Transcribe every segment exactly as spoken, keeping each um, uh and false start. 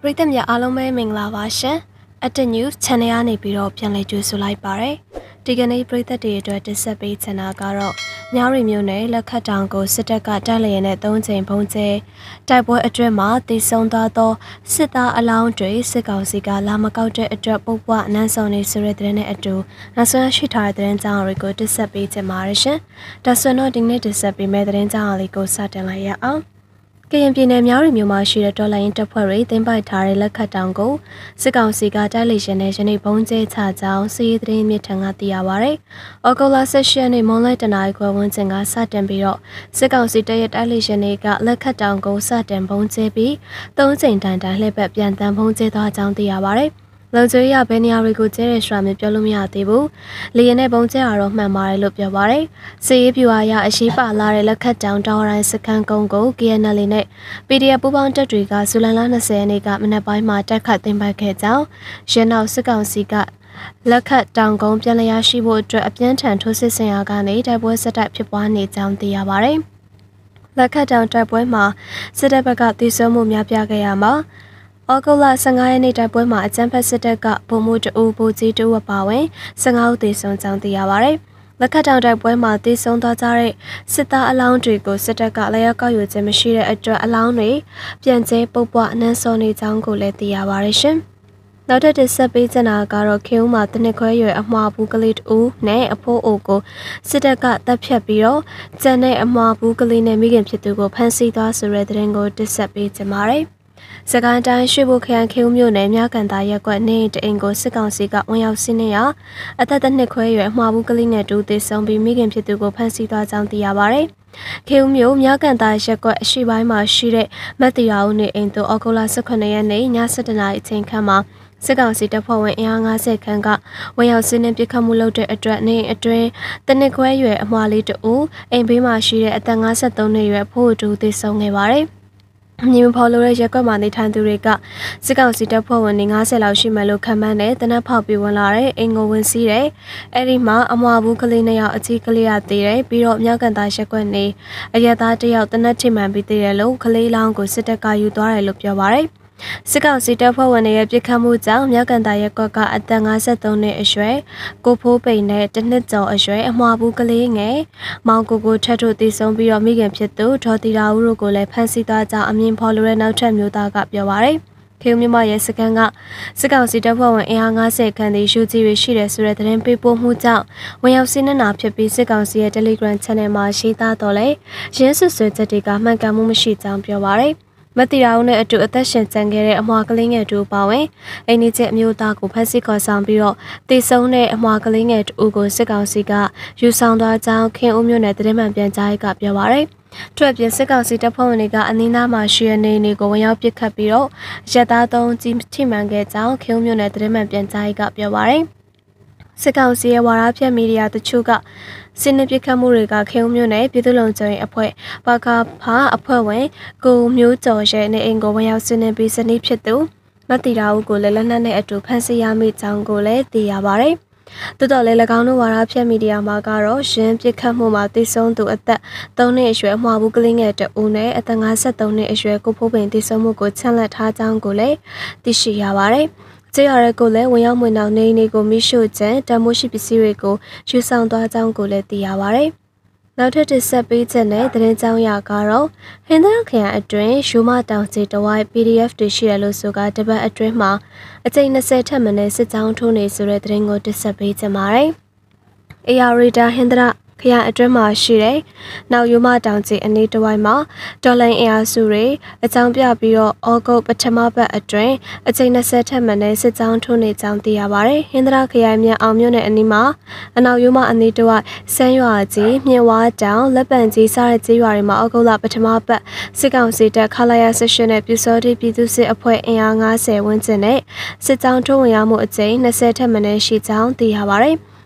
ရိသတ်များအားလုံးပဲမင်္ဂလာပါရှင်။ At News Channel ကနေပြီးတော့ပြန်လည်ကြိုဆိုလိုက်ပါရစေ။ဒီကနေ့ပရိသတ်တွေအတွက်တင်ဆက်ပေးချင်တာကတော့ညောင်ရီမျိုးနဲ့လက်ခတ်တောင်ကိုစစ်တပ်ကတိုက်လျက်နဲ့သုံးချိန်ပုံကျဲတိုက်ပွဲအတွင်းမှာတည်ဆုံသွားသောစစ်သားအလောင်းတွေစစ်ကောင်စီကလာမကောက်တဲ့အတွက်ပုတ်ပွားအနမ်းဆောင်နေဆိုတဲ့တဲ့နဲ့အတူနောက်ဆုံးရှိထားတဲ့တဲ့ကြောင်းတွေကိုတင်ဆက်ပေးချင်ပါတယ်ရှင်။ဒါဆိုတော့ဒီနေ့တင်ဆက်ပေးမယ့်တဲ့ကြောင်းလေးကိုစတင်လိုက်ရအောင်။ကရင်ပြည်နယ်မြောက်ရီမြို့မှာရှိတဲ့တော်လိုင်းတပ်ဖွဲ့တွေတင်ပိုက်ထားတဲ့လက်ခတ်တောင်ကိုစစ်ကောင်စီကတိုက်လေရှင်နဲ့ယနေ့ဘုံကျဲချကြောင်းစီးရီးသတင်းမြစ်ထံကသိရပါဗျ။ဩဂုတ်လ၁၈ရက်နေ့မွန်လိုက်တနားခွဲဝန်းကျင်ကစတင်ပြီးတော့စစ်ကောင်စီတပ်ရဲ့တိုက်လေရှင်တွေကလက်ခတ်တောင်ကိုစတင်ဘုံကျဲပြီးသုံးချိန်တိုင်တိုင်လှည့်ပတ်ပြန်တန်ဘုံကျဲသွားကြောင်းသိရပါဗျ။လုံခြုံရေးဘယ်နေရာတွေကိုကျဲတဲ့ဆိုတာမျိုးပြောလို့မရသေးဘူး။လေရင်နဲ့ပုံကျဲတာတော့မှန်ပါတယ်လို့ပြောပါရယ်။စစ်ရေးပြူအားရအရှိပါလာတဲ့လက်ခတ်တောင်တောင်ရိုင်းစခန်းကုန်းကို K N L နဲ့ P D F ပူးပေါင်းတပ်တွေကဇူလိုင်လ၂၀ရက်နေ့ကမနက်ပိုင်းမှာတက်ခတ်သိမ်းပိုက်ခဲ့ကြောင်းရန်နောက်စစ်ကောင်စီကလက်ခတ်တောင်ကုန်းပြန်လည်ရရှိဖို့အတွက်အပြင်းထန်ထိုးစစ်ဆင်ရာကနေတိုက်ပွဲဆက်တိုက်ဖြစ်ပွားနေကြောင်းသိရပါရယ်။လက်ခတ်တောင်တိုက်ပွဲမှာစစ်တပ်ဘက်ကတည်ဆုံမှုများပြားခဲ့ရမှာဩဂုတ်လ၁၅ရက်နေ့တိုက်ပွဲမှာအကြမ်းဖက်စစ်တပ်ကဗိုလ်မှူးတအူဗိုလ်ကြီးတအူအပါဝင်၁၅ဦးသေဆုံးကြောင်းသိရပါဗျ။လက်ခတ်တောင်တိုက်ပွဲမှာသေဆုံးသွားကြတဲ့စစ်သားအလောင်းတွေကိုစစ်တပ်ကလည်းရောက်ကောက်ယူခြင်းမရှိတဲ့အတွက်အလောင်းတွေပြန်ကျဲပုတ်ပွားအနှံ့စောနေကြောင်းကိုလည်းသိရပါရရှင်။နောက်ထပ်တစ်ဆက်ပေးချင်တာကတော့ခေဦးမှာတနစ်ခွဲရွယ်အမှားဘူးကလေးတအူနဲ့အဖိုးအိုကိုစစ်တပ်ကတပ်ဖြတ်ပြီးတော့ကျန်တဲ့အမှားဘူးကလေးနဲ့မိခင်ဖြစ်သူကိုဖမ်းဆီးသွားဆိုတဲ့တဲ့ရင်ကိုတစ်ဆက်ပေးချင်ပါတယ်။စကိုင်းတိုင်းရွှေဘိုခရိုင်ခေဦးမြို့နယ်မြကန်သားရက်ကွက်နေတအိမ်ကိုစစ်ကောင်စီကဝင်ရောက်စီးနင်းရာအသက်တစ်နှစ်ခွဲရွယ်အမှားဘူးကလေးနဲ့တူသေဆုံးပြီးမိခင်ဖြစ်သူကိုဖမ်းဆီးသွားကြောင်းသိရပါဗျ။ခေဦးမြို့မြကန်သားရက်ကွက်အရှိပိုင်းမှာရှိတဲ့မတ်တီရာဦးနေအိမ်သို့ဩဂုတ်လ၁၈ရက်နေ့ည၁၁နာရီအချိန်ခန့်မှာစစ်ကောင်စီတပ်ဖွဲ့ဝင်အင်အား၅၀ခန့်ကဝင်ရောက်စီးနင်းပစ်ခတ်မှုလုပ်တဲ့အတွက်နေအတွင်းတနစ်ခွဲရွယ်အမှားလေးတူအိမ်ဘေးမှာရှိတဲ့အသက်၅၃နှစ်ရွယ်ဖိုးတူသေဆုံးခဲ့ပါတယ်။မြင်းဖော်လိုတဲ့ရက်ကွက်မှာနေထိုင်သူတွေကစစ်ကောင်စီတပ်ဖွဲ့ဝင်တွေ၅၀လောက်ရှိမှလို့ခန့်မှန်းတဲ့တနက်ဖောက်ပြီးဝင်လာတဲ့အိမ်ကိုဝင်စီးတဲ့အဲ့ဒီမှာအမွာဘူးကလေးနှစ်ယောက်အကြီးကလေးရသေးတယ်ပြီးတော့မြောက်ကန်သားရက်ကွက်နေအရက်သားတစ်ယောက်တနက်ထိမှန်ပြီးသေးတယ်လို့ကလေးလောင်းကိုစစ်တပ်ကယူသွားတယ်လို့ပြောပါရယ်စစ်ကောင်စီတပ်ဖွဲ့ဝင်တွေရဲ့ပြစ်ခတ်မှုကြောင့်မြောက်ကန်သားရက်ကွက်ကအသက်၅၃နှစ်အရွယ်ကိုဖိုးပိန်နဲ့တစ်နှစ်ကျော်အရွယ်အမွာဘူးကလေးငယ်မောင်ကိုကိုထက်တို့တည်ဆုံပြီးတော့မိခင်ဖြစ်သူဒေါ်တီရာဦးတို့ကိုလည်းဖမ်းဆီးသွားကြောင်းအမည်ဖော်လိုတဲ့နောက်ထပ်မျိုးသားကပြောပါရယ်ခေမြမရဲ့စကန်ကစစ်ကောင်စီတပ်ဖွဲ့ဝင်အင်အား၅၀ခန့်တည်ယူကြီးရရှိတဲ့ဆိုတဲ့သတင်းပေးပို့မှုကြောင့်ဝင်ရောက်စီးနင်းတာဖြစ်ပြီးစစ်ကောင်စီရဲ့ Telegram Channel မှာရေးသားတော်လဲရင်းစစ်ဆွေချက်တွေကမှန်ကန်မှုမရှိကြောင်းပြောပါရယ်မတိရာဦးနဲ့အတူအသက်ရှင်ကျန်ခဲ့တဲ့အမွာကလေးငယ်တို့ပါဝင်အိန္ဒိကျအမျိုးသားကိုဖမ်းဆီးခေါ်ဆောင်ပြီးတော့တည်ဆုံတဲ့အမွာကလေးငယ်တို့ကိုစစ်ကောင်စီကယူဆောင်သွားကြောင်းခင်ဦးမြို့နယ်သတင်းမှန်ပြန်ကြားရေးကပြောပါရယ်ထွက်ပြစစ်ကောင်စီတပ်ဖွဲ့ဝင်တွေကအနီးနားမှာရှိတဲ့နေအိမ်ကိုဝင်ရောက်ပစ်ခတ်ပြီးတော့ရက်သားသုံးကြီးထိမှန်ခဲ့ကြောင်းခင်ဦးမြို့နယ်သတင်းမှန်ပြန်ကြားရေးကပြောပါရယ်စစ်ကောင်စီရဲ့ဝါဒဖြန့်မီဒီယာတချို့ကစင်းနစ်ပြခတ်မှုတွေကခေုံမျိုးနဲ့ပြည်သူ့လုံခြုံရေးအဖွဲ့ပကဖာအဖွဲ့ဝင်ကိုမျိုးကျော်ရဲ့နေအိမ်ကိုဝင်ရောက်စင်းနစ်ပြီးစနစ်ဖြစ်သူမတ်တီရာဦးကိုလည်းလက်နက်နဲ့အတူဖမ်းဆီးရမိကြောင်းကိုလည်းသိရပါတယ်။တိုးတော်လည်း၎င်းတို့ဝါဒဖြန့်မီဒီယာမှာကတော့ရင်းပြခတ်မှုမှာတည်ဆုံသူအသက်၃နှစ်အရွယ်အမှားဘူးကလေးငယ်တဦးနဲ့အသက်၅၃နှစ်အရွယ်ကိုဖိုးပင်တည်ဆုံမှုကိုချန်လက်ထားကြောင်းကိုလည်းသိရှိရပါတယ်။ကျေးရွာတွေကိုလည်းဝင်ရောက်မွေနှောင်နေနေကိုမိရှို့ခြင်းတမိုးရှိပစ္စည်းတွေကိုယူဆောင်သွားကြောင်းကိုလည်းသိရပါဗျ။နောက်ထပ်တစ်ဆက်ပေးချက်နဲ့သတင်းကြောင်းရကတော့ဟင်္သာခရိုင်အတွင်းယူမတောင်စီတဝိုင်း P D F တွေရှိရလို့ဆိုကတပတ်အတွင်းမှာအကြိမ်၂၀ထက်မနည်းစစ်ကြောင်းထိုးနေဆိုတဲ့သတင်းကိုတစ်ဆက်ပေးချင်ပါတယ်။ A R Radar ဟင်္သာခရိုင်အတွင်းမှာရှိတဲ့နောက်ယူမတောင်ကြီးအနီးတစ်ဝိုက်မှာဒေါ်လာအင်အားစုတွေအကြောင်းပြပြီးတော့ဩဂုတ်ပထမပတ်အတွင်းအချိန်၂၀ထက်မနည်းစစ်ကြောင်းထိုးနေကြောင်းသိရပါတယ်။ဟင်္သာခရိုင်မြန်အောင်မြို့နယ်အနီးမှာအနောက်ယူမအနီးတစ်ဝိုက်စမ်းရွာကြီးမြင့်ဝါတောင်လက်ပံကြီးစတဲ့ကြီးရွာတွေမှာဩဂုတ်လပထမပတ်စစ်ကောင်စီတပ်ခလာရဆက်ရှင်နဲ့ပြူစောတိပြည်သူစစ်အဖွဲ့အင်အား၅၀ဝန်းကျင်နဲ့စစ်ကြောင်းထိုးဝင်ရောက်မှုအချိန်၂၀ထက်မနည်းရှိကြောင်းသိရပါတယ်။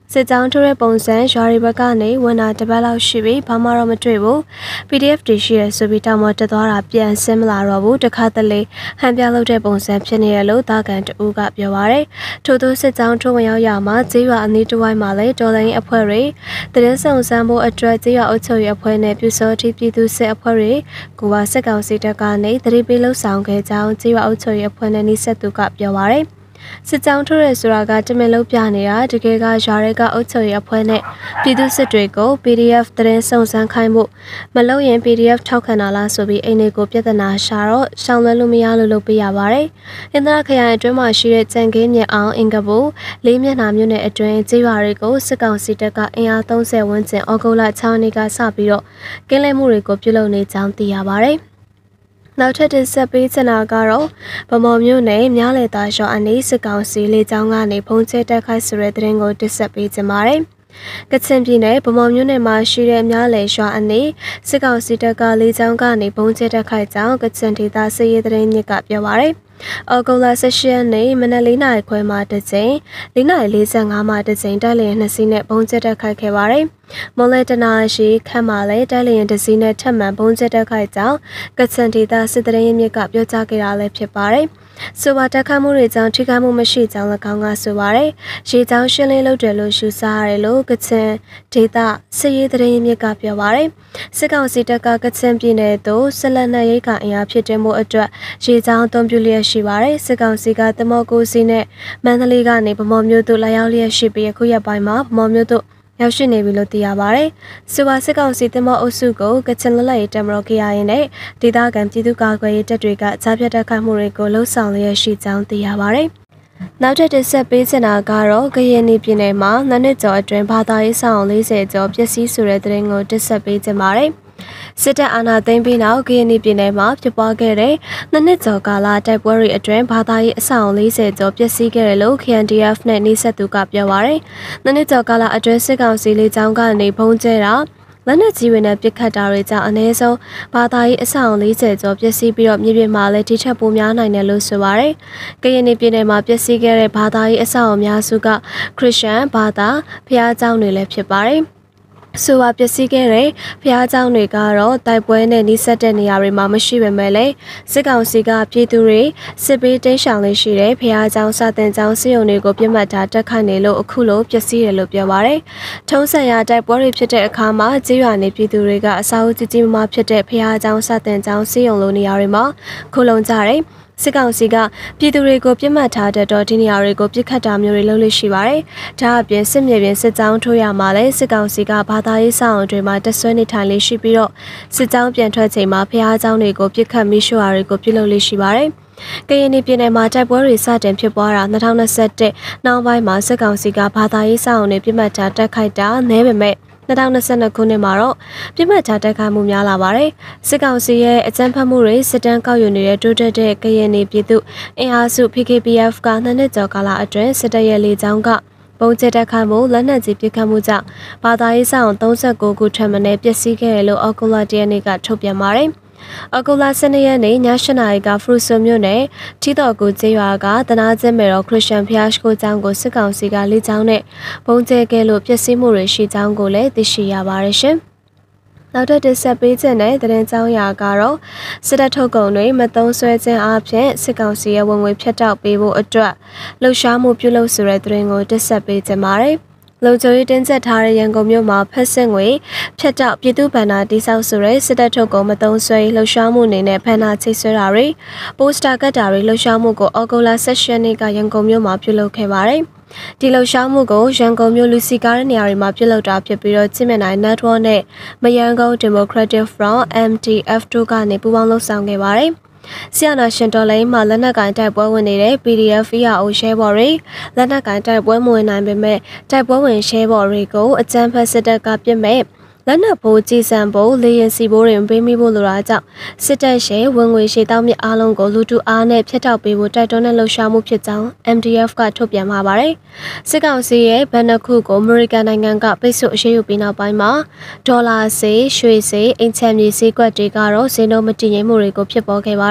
စစ်ကြောင်းထိုးတဲ့ပုံစံရွာရီဘက်ကနေဝန်နာတပတ်လောက်ရှိပြီးဘာမှတော့မတွေ့ဘူး P D F တွေရှိရဆိုပြီးတောင်ပေါ်တက်သွားတာပြန်ဆင်းမလာတော့ဘူးတခါတလေဟန်ပြလုပ်တဲ့ပုံစံဖြစ်နေရလို့တာကန်တူကပြောပါရယ်ထို့သောစစ်ကြောင်းထိုးဝင်ရောက်ရမှာကျေးရွာအနီးတစ်ဝိုက်မှာလည်းတော်လိုင်းအဖွဲ့တွေတရင်ဆောင်ဆန်းဖို့အတွက်ကျေးရွာအုပ်ချုပ်ရေးအဖွဲ့နဲ့ပြူစောတိပြည်သူစစ်အဖွဲ့တွေကိုပါစစ်ကောင်စီတပ်ကနေတတိပေးလှုပ်ဆောင်ခဲ့ကြောင်းကျေးရွာအုပ်ချုပ်ရေးအဖွဲ့နဲ့နှိစက်သူကပြောပါရယ်စစ်ကြောင်းထိုးရဲဆိုတာကတမင်လုံးပြနေတာတကယ်ကရွာရဲကအုပ်ချုပ်ရေးအဖွဲ့နဲ့ပြည်သူစစ်တွေကို P D F သတင်းစုံစမ်းခိုင်းမှုမလုပ်ရင် P D F ထောက်ခံတာလားဆိုပြီးအိမ်တွေကိုပြဿနာရှာတော့ရှောင်လွှဲလို့မရလို့လုပ်ပေးရပါတယ်။အင်ဒရာခရိုင်အတွင်းမှာရှိတဲ့ကြံကင်းမြအောင်အင်ကဘူလေးမျက်နှာမြို့နယ်အတွင်းကျေးရွာတွေကိုစစ်ကောင်စီတပ်ကအင်အားသုံးဆယ်ဝန်းကျင်ဩဂုတ်လ၆ရက်နေ့ကစပြီးတော့ကင်းလဲမှုတွေကိုပြုလုပ်နေကြောင်းသိရပါတယ်။နောက်ထပ်တစ်ဆက်ပေးချင်တာကတော့ဗမော်မျိုးနဲ့မြားလေသားရှော့အနီးစစ်ကောင်စီလေကြောင်းကနေဖုံးချဲတက်ခိုက်ဆိုတဲ့သတင်းကိုတစ်ဆက်ပေးချင်ပါတယ်။ကချင်ပြည်နယ်ဗမော်မျိုးနယ်မှာရှိတဲ့မြားလေရွာအနီးစစ်ကောင်စီတပ်ကလေကြောင်းကနေဖုံးချဲတက်ခိုက်ကြောင်းကချင်ဒေသစစ်ရေးသတင်းမြစ်ကပြောပါရယ်။အော်ဂိုလာ၁၈ရက်နေ့မနက်လေးနာရီခွဲမှာတစ်ကြိမ်လေးနာရီလေးဆယ်ငါးမှာတစ်ကြိမ်တက်လျင်နှစ်စီးနဲ့ဘုံကျက်တက်ခိုက်ခဲ့ပါတယ်။မွန်လေတနာရှိခန့်မှာလည်းတက်လျင်တစ်စီးနဲ့ထပ်မံဘုံကျက်တက်ခိုက်ကြောင်းကချင်ဒေသစစ်တရင်မြစ်ကပြောကြားခဲ့တာလည်းဖြစ်ပါတယ်။ဆိုပါတက်ခတ်မှုတွေကြောင့်ထိခိုက်မှုမရှိကြောင်း၎င်းကဆိုပါတယ်။ရေကြောင်းရှင်းလင်းလုပ်တယ်လို့ရှုစားရတယ်လို့ကချင်ဒေသစစ်ရေးတရင်မြစ်ကပြောပါတယ်။စစ်ကောင်စီတပ်ကကချင်ပြည်နယ်သို့ဆက်လက်နဲ့ရိတ်ကအင်အားဖြစ်တင်မှုအတွက်ရေကြောင်းအသုံးပြုလျက်ရှိပါတယ်။စစ်ကောင်စီကတမော့ကိုစီနဲ့မန္တလေးကနေဗမော်မြို့သို့လာရောက်လျက်ရှိပြီးအခုရက်ပိုင်းမှာဗမော်မြို့သို့ရောက်ရှိနေပြီလို့သိရပါတယ်။ဆိုပါစစ်ကောင်စီတမော့အုပ်စုကိုကချင်လွတ်လပ်ရေးတပ်မတော် K I A နဲ့ဒေသခံပြည်သူ့ကာကွယ်ရေးတပ်တွေကကြားဖြတ်တက်ခိုက်မှုတွေကိုလှုံ့ဆော်လျက်ရှိကြောင်းသိရပါတယ်။နောက်ထပ်တစ်ဆက်ပေးချင်တာကတော့ကရင်ပြည်နယ်မှာနှစ်ကျော်အတွင်းဘာသာရေးဆောင်လေးဆယ်ကျော်ပျက်စီးဆိုတဲ့သတင်းကိုတစ်ဆက်ပေးချင်ပါတယ်။စစ်တပ်အာဏာသိမ်းပြီးနောက်ကရင်ပြည်နယ်မှာဖြစ်ပွားခဲ့တဲ့နှစ်နှစ်ကျော်ကာလတိုက်ပွဲတွေအတွင်းဘာသာရေးအဆောက်လေးဆယ်ကျော်ပျက်စီးခဲ့တယ်လို့ K N D F နဲ့နှိစက်သူကပြောပါရယ်။နှစ်နှစ်ကျော်ကာလအတွင်းစစ်ကောင်စီလေကြောင်းကနေဘုံကျဲတာလက်နက်ကြီးတွေနဲ့ပစ်ခတ်တာတွေကြောင့်အနည်းဆုံးဘာသာရေးအဆောက်လေးဆယ်ကျော်ပျက်စီးပြီးတော့မြေပြင်မှာလည်းတိထက်ပိုများနိုင်တယ်လို့ဆိုပါရယ်။ကရင်ပြည်နယ်မှာပျက်စီးခဲ့တဲ့ဘာသာရေးအဆောက်အများစုကခရစ်ယာန်ဘာသာဘုရားကျောင်းတွေလည်းဖြစ်ပါရယ်။ဆိုပါပျက်စီးခဲ့တဲ့ဘုရားကျောင်းတွေကတော့တိုက်ပွဲနဲ့နှိစက်တဲ့နေရာတွေမှာမရှိပေမဲ့လည်းစစ်ကောင်စီကပြည်သူတွေစစ်ပေးတိမ်းရှောင်နေရှိတဲ့ဘုရားကျောင်းစာသင်ကျောင်းစီယုံတွေကိုပြစ်မှတ်ထားတက်ခိုက်နေလို့အခုလိုပျက်စီးတယ်လို့ပြောပါရယ်။ထုံးစံရာတိုက်ပွဲတွေဖြစ်တဲ့အခါမှာကျေးရွာနေပြည်သူတွေကအစာအုပ်ကြီးကြီးမားဖြစ်တဲ့ဘုရားကျောင်းစာသင်ကျောင်းစီယုံလိုနေရာတွေမှာခုလုံကြတယ်။စစ်ကောင်စီကပြည်သူတွေကိုပြစ်မှတ်ထားတဲ့တော့ဒီနေရာတွေကိုပြစ်ခတ်တာမျိုးတွေလုပ်လို့ရှိပါတယ်။ဒါအပြင်စစ်မြေပြင်စစ်ကြောင်းထိုးရမှာလဲစစ်ကောင်စီကဘာသာရေးဆောင်တွေမှာတဆွဲနေထိုင်လေးရှိပြီးတော့စစ်ကြောင်းပြန်ထွက်ချိန်မှာဖျားเจ้าတွေကိုပြစ်ခတ်မိရှုရာတွေကိုပြုလုပ်လေးရှိပါတယ်။ကရင်ပြည်နယ်မှာတိုက်ပွဲတွေစတင်ဖြစ်ပွားတာ၂၀၂၁နောက်ပိုင်းမှာစစ်ကောင်စီကဘာသာရေးဆောင်တွေပြစ်မှတ်ထားတက်ခိုက်တာနဲပေမဲ့၂၀၂၂ခုနှစ်မှာတော့ပြစ်မှတ်ထားတိုက်ခိုက်မှုများလာပါတယ်။စစ်ကောင်စီရဲ့အကြမ်းဖက်မှုတွေစစ်တမ်းကောက်ယူနေတဲ့တိုးတက်တဲ့ကရင်ပြည်သူအင်အားစု P K P F ကနှစ်နှစ်ကျော်ကာလအတွင်းစစ်တပ်ရဲ့လေကြောင်းကပုံကျတက်ခိုက်မှုလက်နက်ကြီးပစ်ခတ်မှုကြောင့်ဘာသာရေးဆောင်၃၉ခုထပ်မံပျက်စီးခဲ့တယ်လို့အောက်တိုဘာ၁ရက်နေ့ကထုတ်ပြန်ပါတယ်။အောက်တိုဘာ၁၂ရက်နေ့ည၈နာရီကဖရူဆိုမြို့နယ်ထီတော်ကိုကျေးရွာကတနာကျင်းမေတော်ခရစ်ယာန်ဘုရားရှိခိုးကျောင်းကိုစစ်ကောင်စီကလေကြောင်းနဲ့ပုံကျဲခဲ့လို့ပျက်စီးမှုတွေရှိကြောင်းကိုလည်းသိရှိရပါတယ်ရှင်။နောက်ထပ်တစ်ဆက်ပေးခြင်းနဲ့သတင်းကြောင်းရာကတော့စစ်တပ်ထုတ်ကုန်တွေမသုံးဆွဲခြင်းအပြင်စစ်ကောင်စီရဲ့ဝင်ငွေဖြတ်တောက်ပေးဖို့အတွက်လှုပ်ရှားမှုပြုလုပ်ဆိုတဲ့သတင်းကိုတစ်ဆက်ပေးခြင်းပါတယ်။လုံခြုံရေးတင်းကျပ်ထားတဲ့ရန်ကုန်မြို့မှာဖက်စစ်ငွေဖြတ်တောက်ပြည်သူ့ဗန္နာတိဆောက်ဆိုတဲ့စစ်တပ်ထုတ်ကုန်မသုံးဆွဲလှုပ်ရှားမှုအနေနဲ့ဗန္နာချိတ်ဆွဲတာတွေပိုစတာကတ်တာတွေလှုပ်ရှားမှုကိုအော်ဂိုလာ၁၈ရက်နေ့ကရန်ကုန်မြို့မှာပြုလုပ်ခဲ့ပါတယ်။ဒီလှုပ်ရှားမှုကိုရန်ကုန်မြို့လူစီကားတဲ့နေရာတွေမှာပြုလုပ်တာဖြစ်ပြီးတော့ချင်းမြနိုင် network နဲ့မယန်းကုန်း Democratic Front M T F တို့ကနေပူးပေါင်းလှုပ်ဆောင်ခဲ့ပါတယ်။ဆီယနာရှင်တော်လိုင်းမှာလက်နက်ကင်တိုက်ပွဲဝင်နေတဲ့ P D F E R O ရှဲဘော်တွေလက်နက်ကင်တိုက်ပွဲမဝင်နိုင်ပေမဲ့တိုက်ပွဲဝင်ရှဲဘော်တွေကိုအကြမ်းဖက်စစ်တပ်ကပြစ်မဲ့လက်နက်ဘိုးကြီးစံဘိုးလေရင်စီဘိုးတွေပေးမိဖို့လိုတာကြောင့်စစ်တပ်ရှဲဝင်ငွေရှေတောင်းမြအားလုံးကိုလူတူအားနဲ့ဖျက်တောက်ပေးဖို့တိုက်တွန်းတဲ့လှုပ်ရှားမှုဖြစ်ကြောင်း M D F ကထုတ်ပြန်มาပါတယ်။စစ်ကောင်စီရဲ့ဗန်နခုကိုအမေရိကန်နိုင်ငံကပိတ်ဆို့အရေးယူပြီးနောက်ပိုင်းမှာဒေါ်လာစေးရွှေစေးအင်ချမ်းမြေစေးကွက်တွေကတော့ဈေးနှုန်းမတည်ငြိမ်မှုတွေကိုဖြစ်ပေါ်ခဲ့ပါတယ်။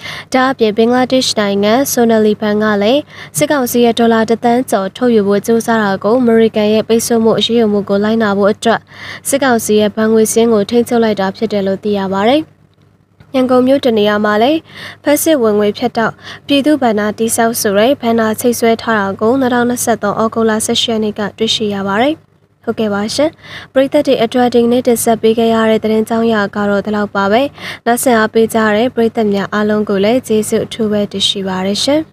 ဒါအပြင်ဘင်္ဂလားဒေ့ရှ်နိုင်ငံဆိုနယ်လီဘန်ကလည်းစစ်ကောင်စီရဲ့ဒေါ်လာတစ်သန်းကျော်ထုတ်ယူဖို့ကြိုးစားတာကိုအမေရိကန်ရဲ့ပိတ်ဆို့မှုအရေးယူမှုကိုလိုက်နာဖို့အတွက်စစ်ကောင်စီရဲ့ဘဏ်ငွေစင်းကိုထိန်းချုပ်လိုက်တာဖြစ်တယ်လို့သိရပါတယ်။ရန်ကုန်မြို့တနေရာမှာလည်းဖက်စစ်ဝင်ငွေဖြတ်တောက်ပြည်သူ့ဗန္နာတိဆောက်ဆိုရဲဘန္နာချိတ်ဆွဲထားတာကို၂၀၂၃ဩဂုတ်လ၁၈ရက်နေ့ကတွေ့ရှိရပါတယ်။ဟုတ်ကဲ့ပါရှင်ပရိသတ်တွေအတွက်ဒီနေ့တင်ဆက်ပေးခဲ့ရတဲ့သတင်းကြောင်းရာကတော့ဒီလောက်ပါပဲနောက်ဆက်အားပေးကြတဲ့ပရိသတ်များအားလုံးကိုလည်းကျေးဇူးအထူးပဲတင်ရှိပါရရှင်